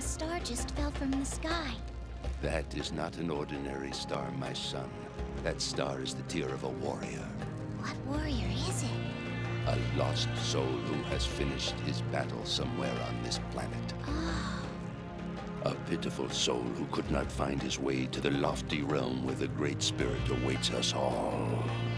star just fell from the sky. That is not an ordinary star, my son. That star is the tear of a warrior. What warrior is it? A lost soul who has finished his battle somewhere on this planet. Oh. A pitiful soul who could not find his way to the lofty realm where the Great Spirit awaits us all.